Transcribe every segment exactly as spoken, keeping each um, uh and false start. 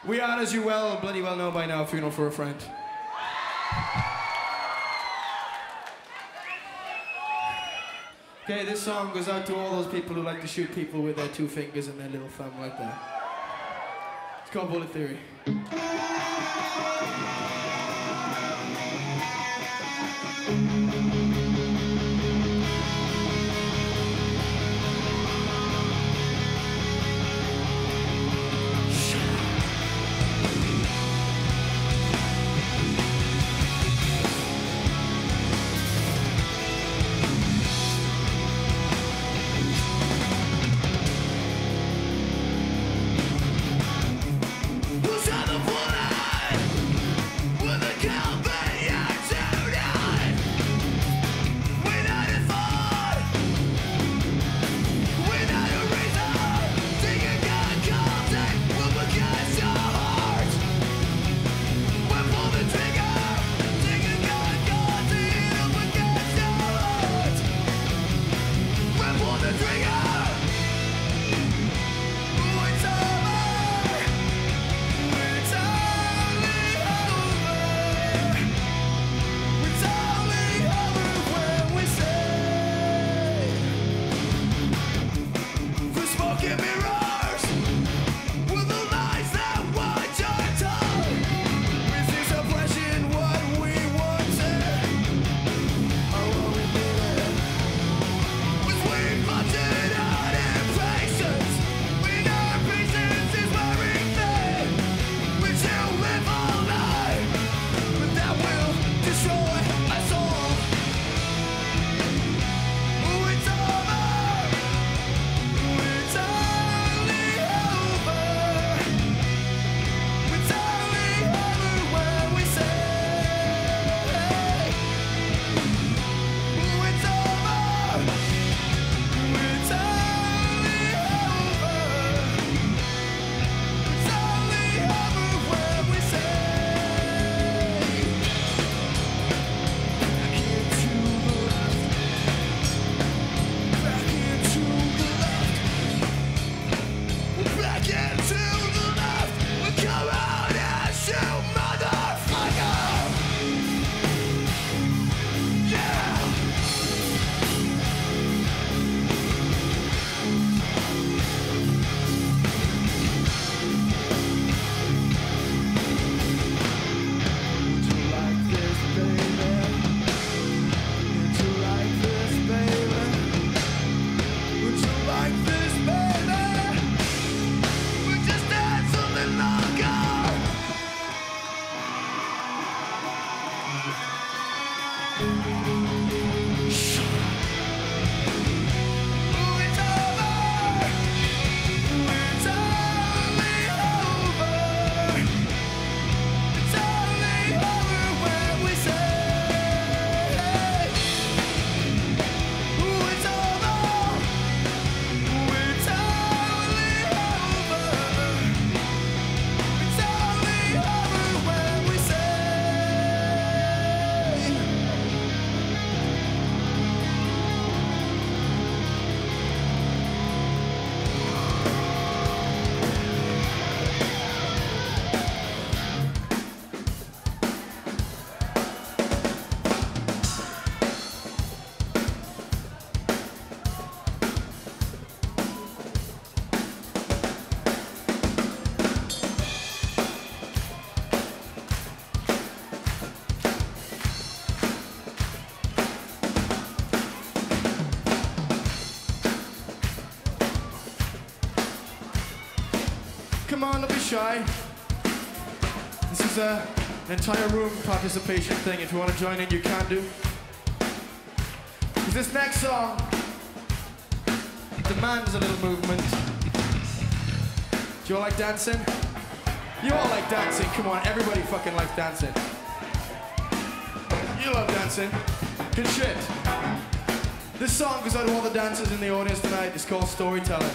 We are, as you well, bloody well know by now, Funeral for a Friend. Okay, this song goes out to all those people who like to shoot people with their two fingers and their little thumb like that. It's called Bullet Theory. Come on, don't be shy. This is a, an entire room participation thing. If you want to join in, you can do. Because this next song demands a little movement. Do you all like dancing? You all like dancing. Come on, everybody fucking likes dancing. You love dancing. Good shit. This song goes out to all the dancers in the audience tonight. It's called Storyteller.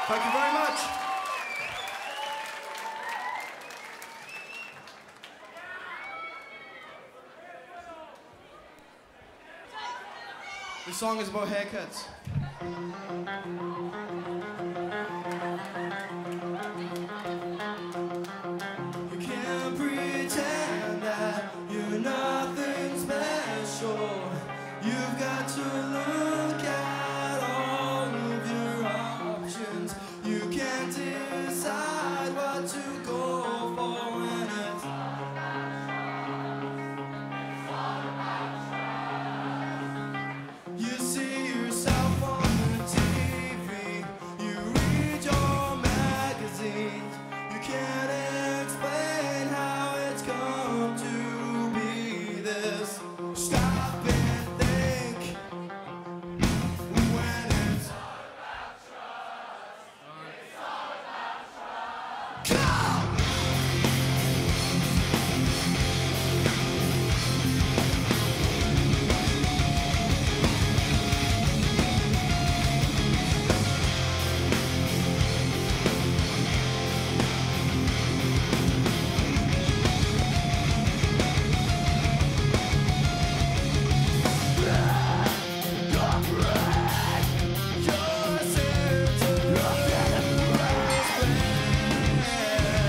Thank you very much. This song is about haircuts. You can't pretend that you're nothing special. You've got to look at all of your options. You can't decide what to go for when it's you see yourself on the T V, you read your magazines, you can't explain how it's come to be this. Stop and think when it's all about trust. It's all about trust. Come! Yeah.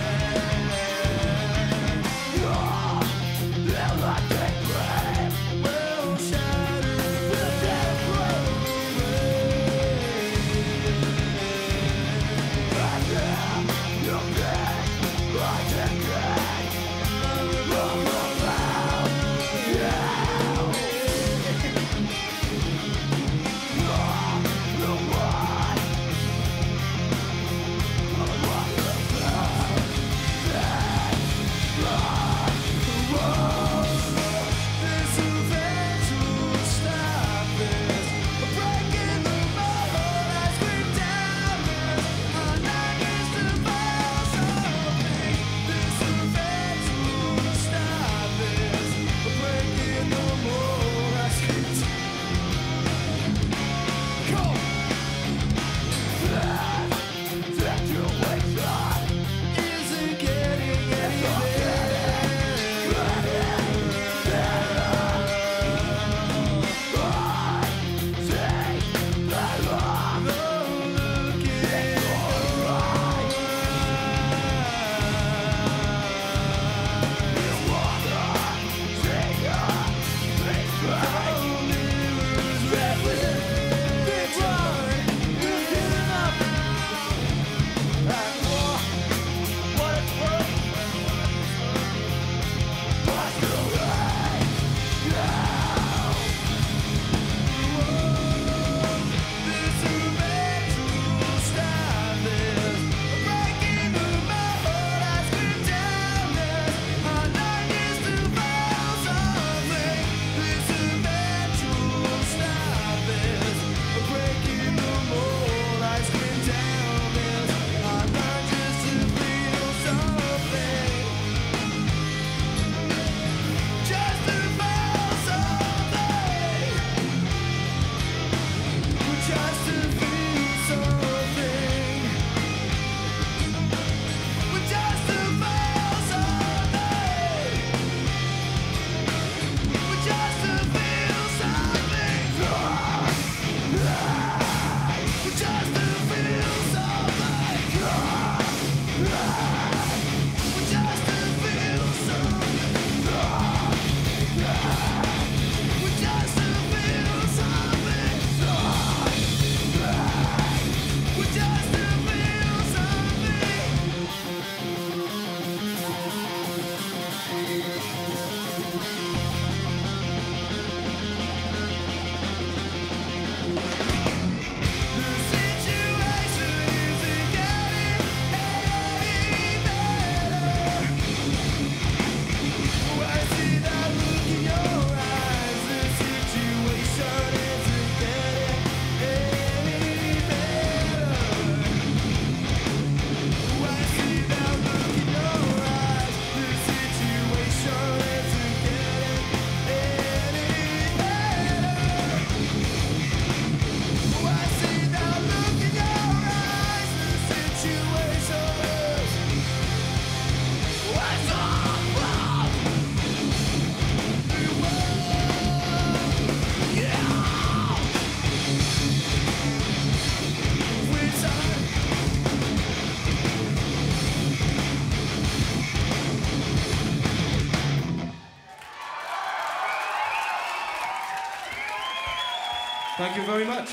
Thank you very much.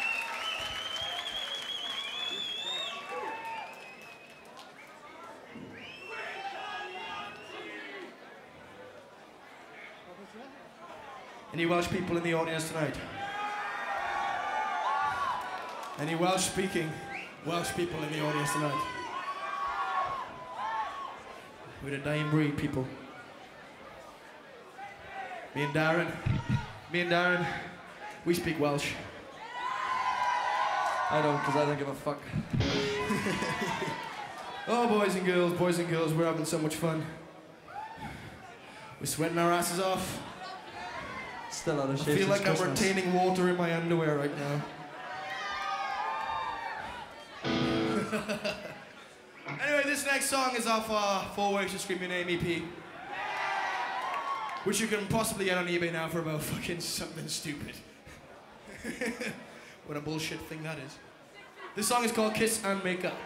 Any Welsh people in the audience tonight? Any Welsh speaking Welsh people in the audience tonight? We're a dying breed, people. Me and Darren, me and Darren, we speak Welsh. I don't, because I don't give a fuck. Oh, boys and girls, boys and girls, we're having so much fun. We're sweating our asses off. Still out of I shape. feel like I'm Christmas. retaining water in my underwear right now. Anyway, this next song is off our Four Ways to Scream Your Name E P, which you can possibly get on eBay now for about fucking something stupid. What a bullshit thing that is. This song is called Kiss and Make Up.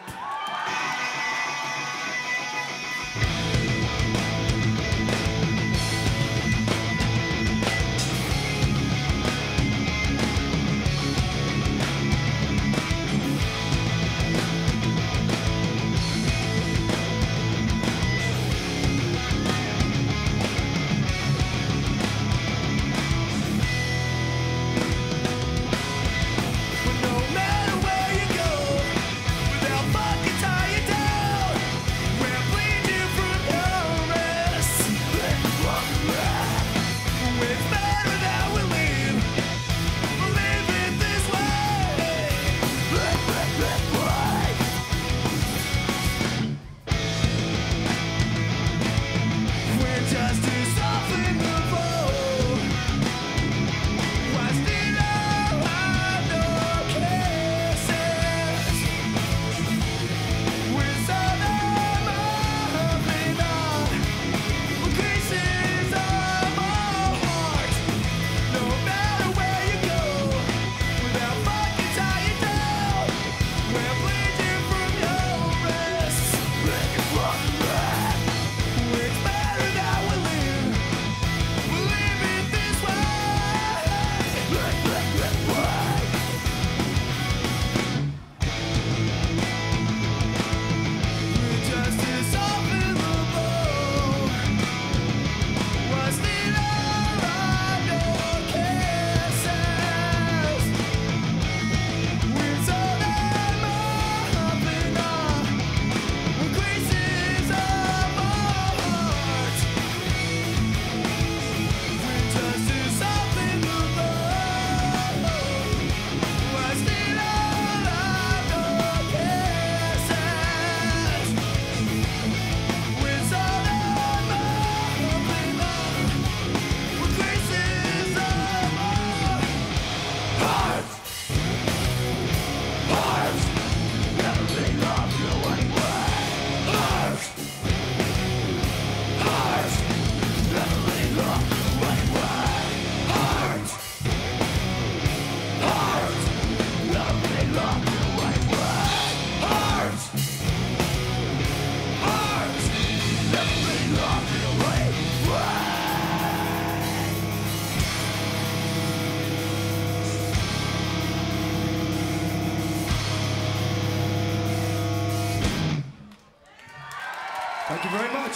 Thank you very much.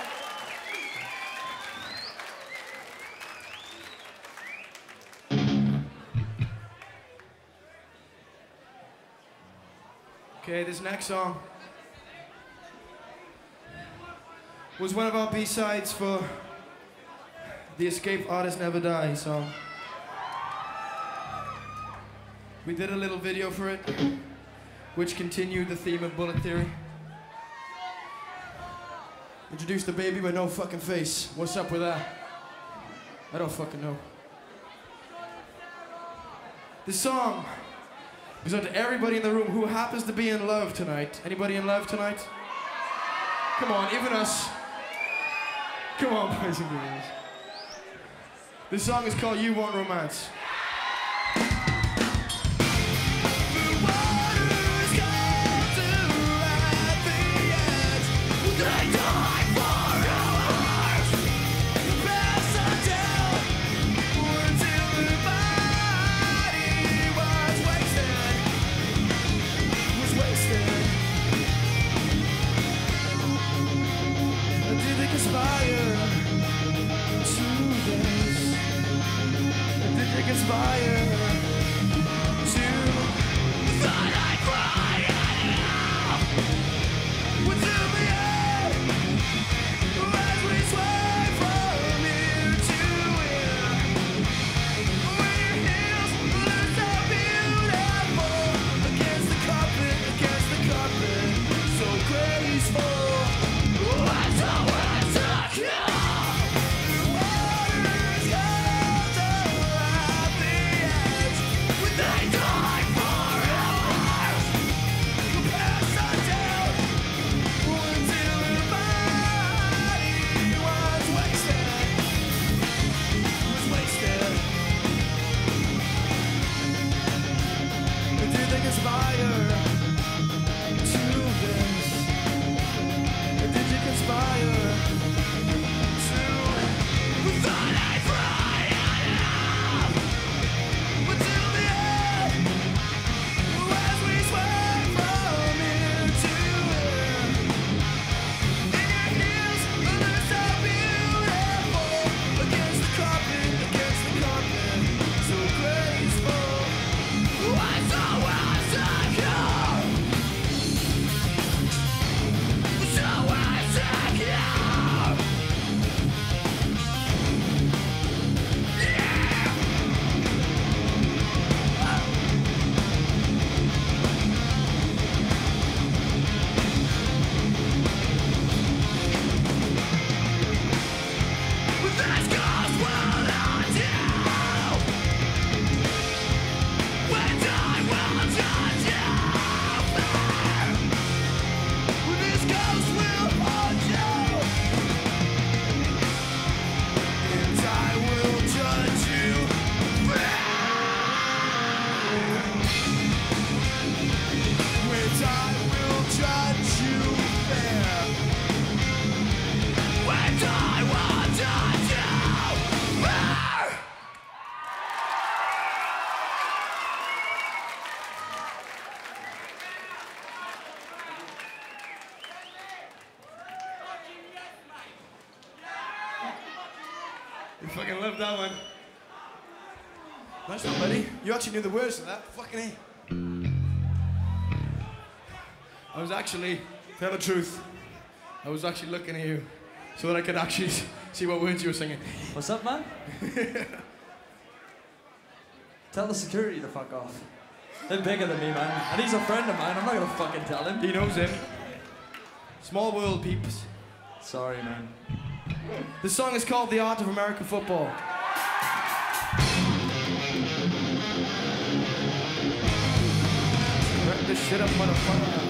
Okay, this next song was one of our B-sides for the Escape Artists Never Die song. We did a little video for it, which continued the theme of Bullet Theory. Introduced a baby with no fucking face. What's up with that? I don't fucking know. This song goes out to everybody in the room who happens to be in love tonight. Anybody in love tonight? Come on, even us. Come on, boys and girls. This song is called You Want Romance. You fucking love that one. Nice one, buddy. You actually knew the words to that. Fucking A. I was actually, tell the truth, I was actually looking at you so that I could actually see what words you were singing. What's up, man? Tell the security to fuck off. They're bigger than me, man. And he's a friend of mine. I'm not gonna fucking tell him. He knows him. Small world, peeps. Sorry, man. The song is called The Art of American Football. Wrap this shit up, motherfucker.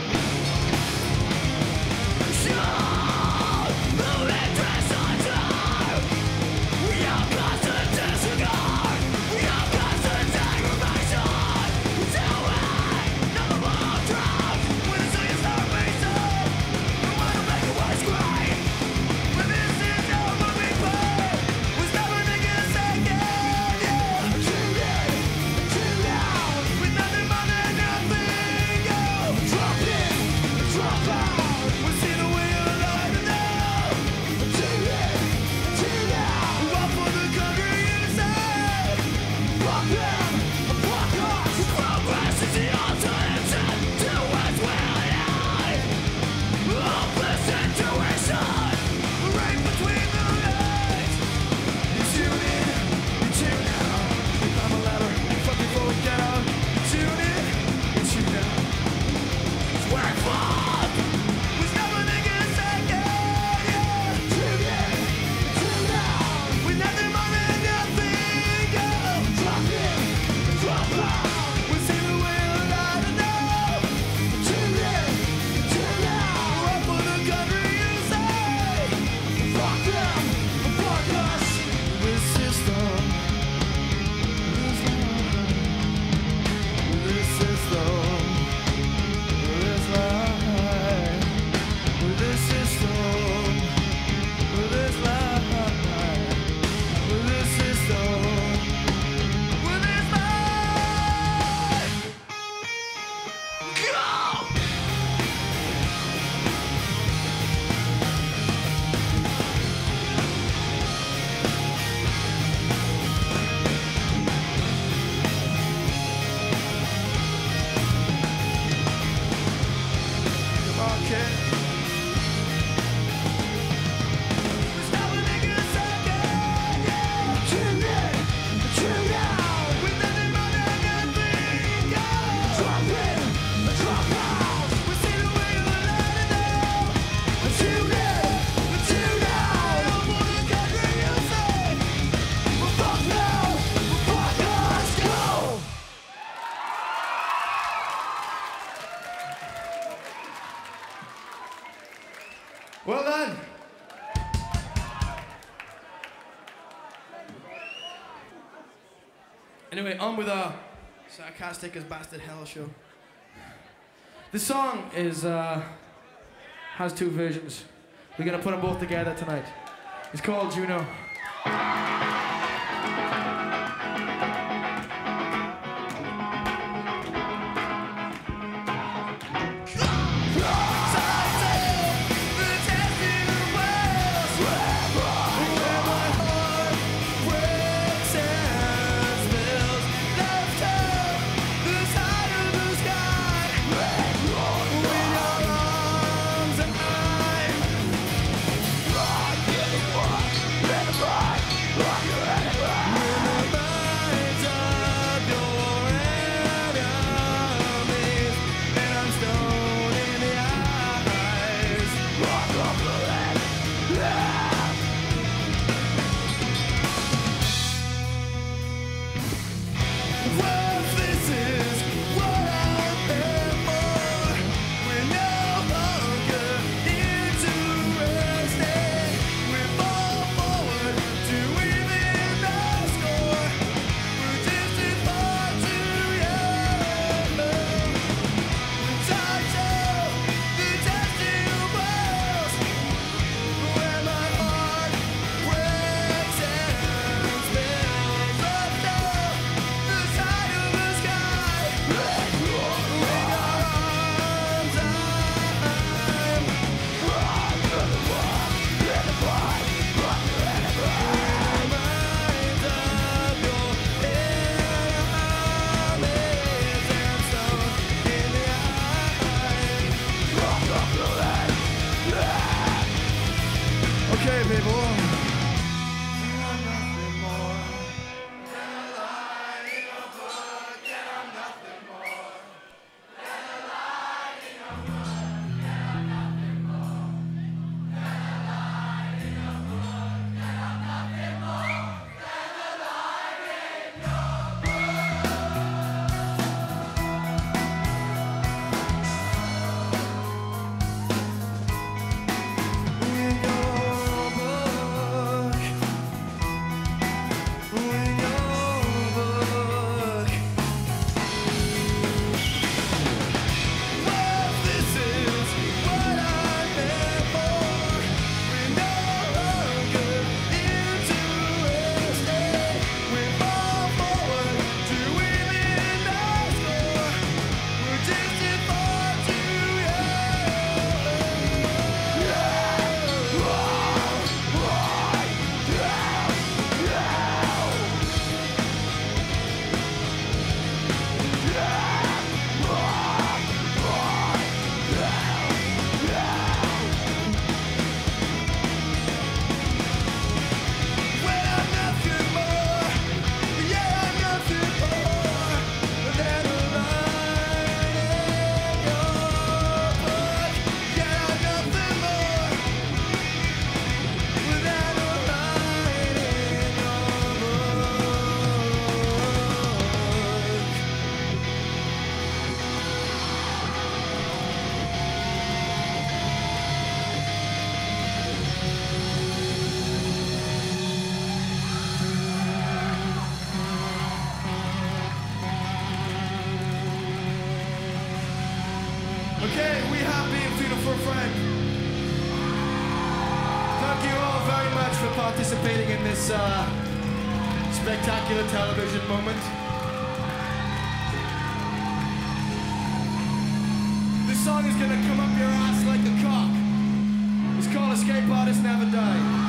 Well done. Anyway, on with our sarcastic as bastard hell show. The song is uh, has two versions. We're gonna put them both together tonight. It's called Juno. Okay, we have been Funeral for a Friend. Thank you all very much for participating in this uh, spectacular television moment. This song is gonna come up your ass like a cock. It's called Escape Artists Never Die.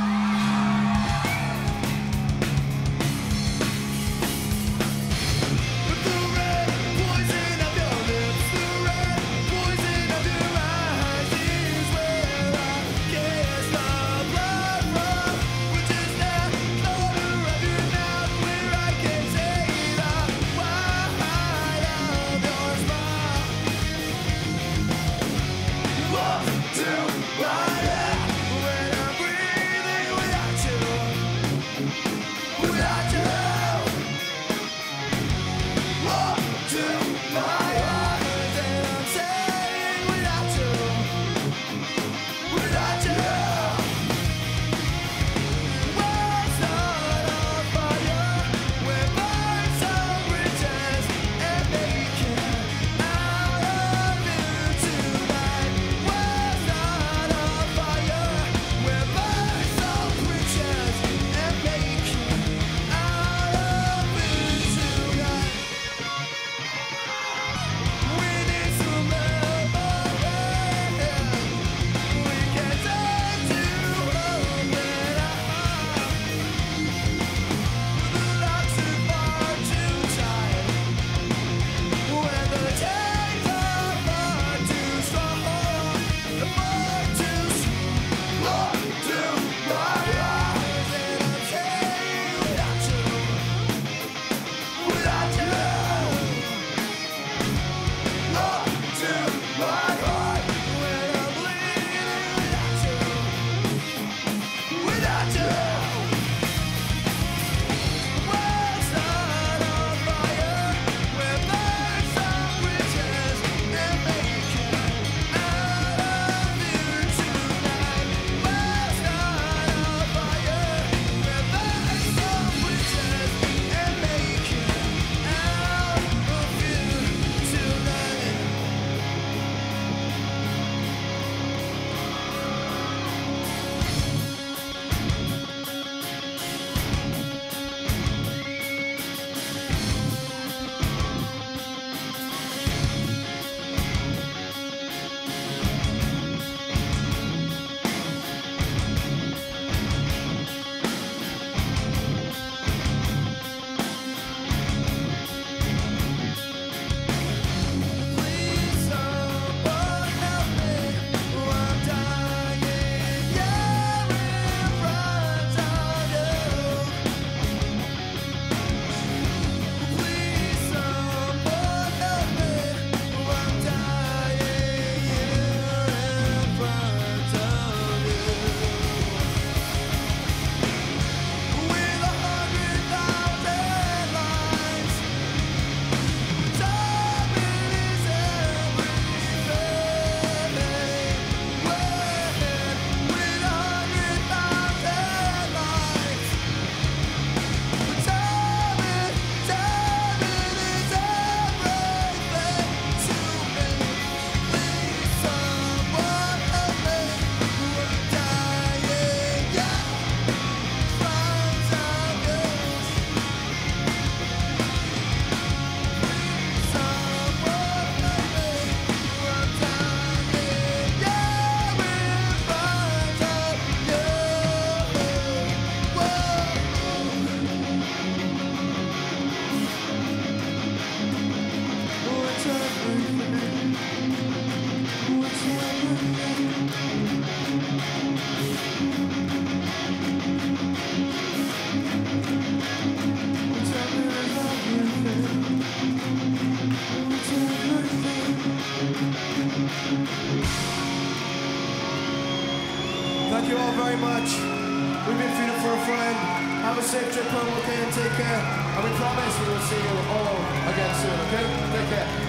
Thank you all very much. We've been Funeral for a Friend. Have a safe trip home, okay, and take care. And we promise we will see you all again soon, okay? Take care.